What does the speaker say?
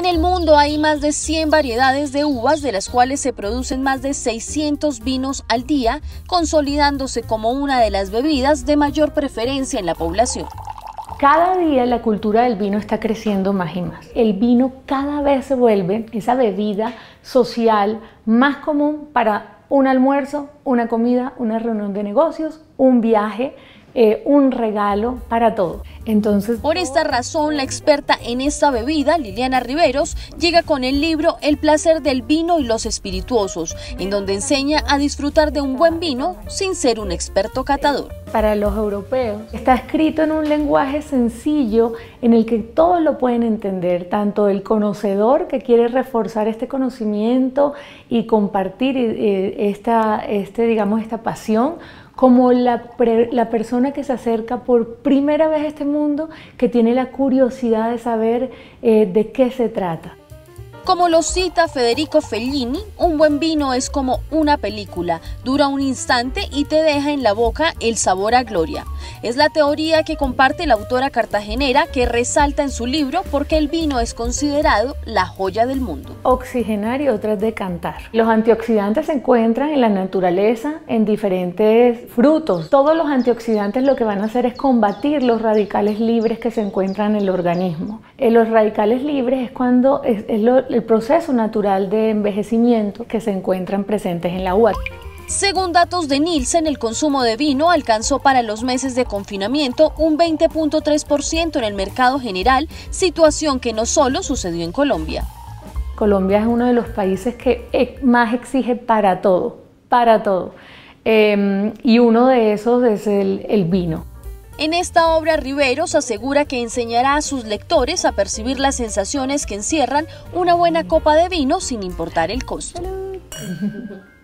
En el mundo hay más de 100 variedades de uvas, de las cuales se producen más de 600 vinos al día, consolidándose como una de las bebidas de mayor preferencia en la población. Cada día la cultura del vino está creciendo más y más. El vino cada vez se vuelve esa bebida social más común para un almuerzo, una comida, una reunión de negocios, un viaje, un regalo, para todo. Entonces, por esta razón, la experta en esta bebida, Liliana Riveros, llega con el libro El placer del vino y los espirituosos, en donde enseña a disfrutar de un buen vino sin ser un experto catador. Para los europeos está escrito en un lenguaje sencillo en el que todos lo pueden entender, tanto el conocedor que quiere reforzar este conocimiento y compartir esta pasión, como la persona que se acerca por primera vez a este mundo, que tiene la curiosidad de saber de qué se trata. Como lo cita Federico Fellini, un buen vino es como una película, dura un instante y te deja en la boca el sabor a gloria. Es la teoría que comparte la autora cartagenera, que resalta en su libro porque el vino es considerado la joya del mundo. Oxigenar y otras decantar. Los antioxidantes se encuentran en la naturaleza, en diferentes frutos. Todos los antioxidantes lo que van a hacer es combatir los radicales libres que se encuentran en el organismo. Los radicales libres es cuando el proceso natural de envejecimiento que se encuentran presentes en la uva. Según datos de Nielsen, el consumo de vino alcanzó para los meses de confinamiento un 20.3% en el mercado general, situación que no solo sucedió en Colombia. Colombia es uno de los países que más exige para todo, y uno de esos es el vino. En esta obra, Riveros asegura que enseñará a sus lectores a percibir las sensaciones que encierran una buena copa de vino sin importar el costo.